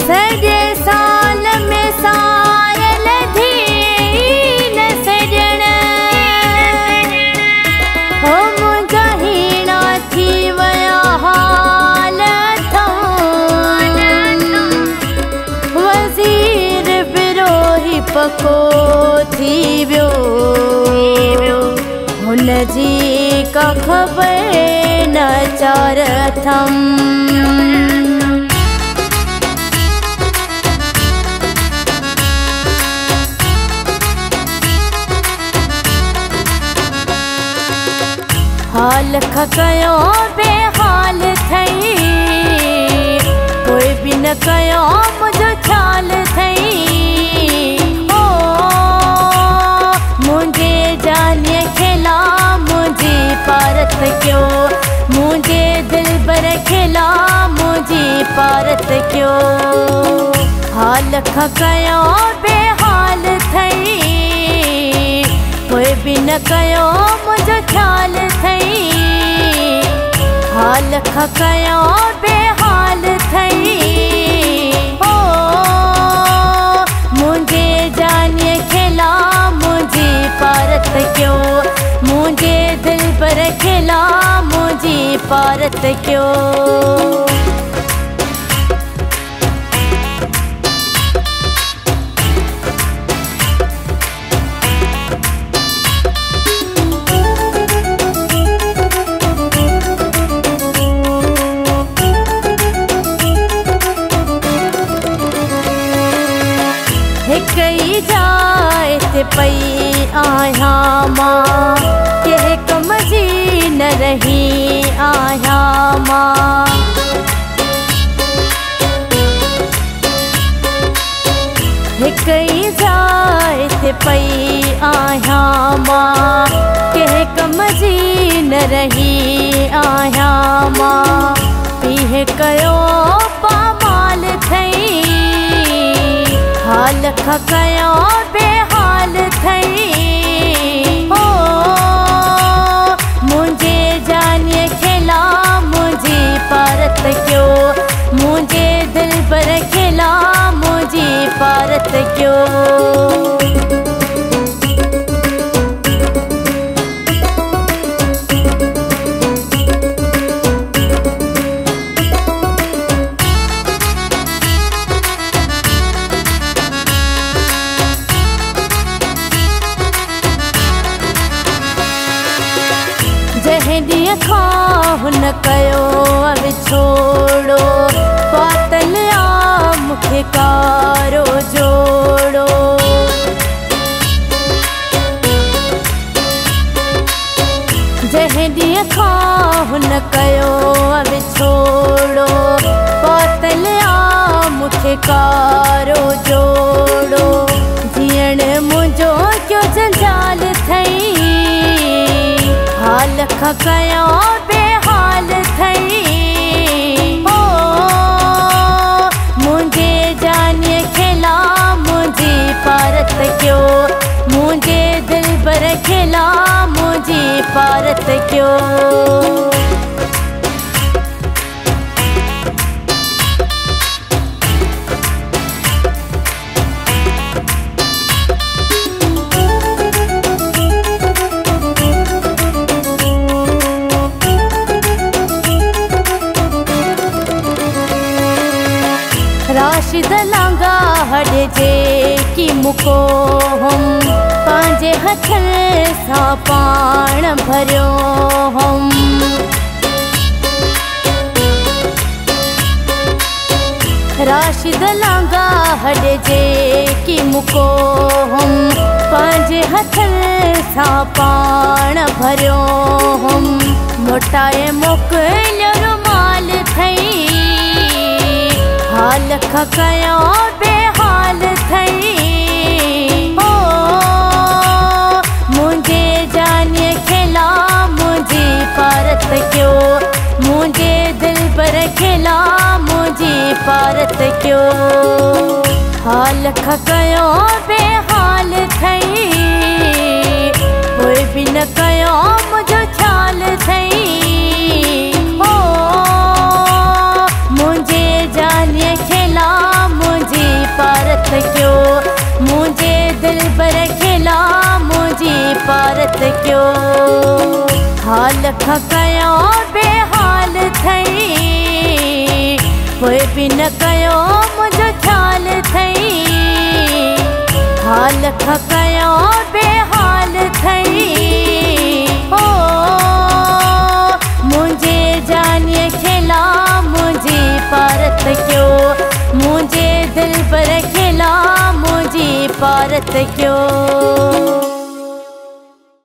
सॼे साल में सायल थी न सॼण हो मुंहिंजा हीणा थी विया हाल वज़ीर विरोही पको थी वियो हुन जी का ख़बर न चार अथम हाल खकयो बेहाल थई कोई भी न कयो मुझो ख्याल थई ओ मुझे जाने खिला मुझे पारत क्यों मुझे दिल बर खिला मुझे पारत क्यों हाल खकयो बेहाल थई कोई भी न कयो मुझो ख्याल थई हाल खकयो बेहाल थई ओ मुझे जाने खिला मुझे पारत क्यों मुझे दिल पर खिला मुझे पारत क्यों कई जाए ते पई आया मां के कम जी न रही आया मां कई जाए ते पई आया मां के कम जी न रही आया मां पीह कयो पामाल थई हाल खकयो बेहाल थई ओ मुझे जाने खिला मुझे पारत क्यों मुझे दिल पर खिला मुझे पारत क्यों जहिं खां हुन कयो अब छोड़ो पातल आ मूंखे कारो जोड़ो जहिं खां हुन कयो अब छोड़ो पातल आ मूंखे कारो जोड़ो जीअण मुंहिंजो क्यों जंजाल थई हाल खकयो बेहाल थई ओ मुझे जाने खिला मुझे पारत क्यों मुझे दिल पर खिला मुझे पारत क्यों राशिद लांगा हॾ जे की मुको हम पंहिंजे हथनि सां पाण भरियो हम राशिद लांगा हॾ जे की मुको हम पंहिंजे हथनि सां पाण भरियो हम मोटाए मोकिलियो रुमाल थई हाल खकयो बेहाल थई ओ मुझे जाने खिला मुझे पारत क्यों मुझे दिल पर खिला मुझे पारत क्यों हाल खकयो बेहाल थई कोई भी न कयो मुझो ख्याल थई ओ मुझे जाने खिला हाल खकयो बेहाल थई कोई भी न कयो मुझो ख्याल थई हाल खकयो बेहाल थई ओ मुझे जानिए खेला मुझे पारत क्यों मुझे दिल पर खेला मुझे पारत क्यों।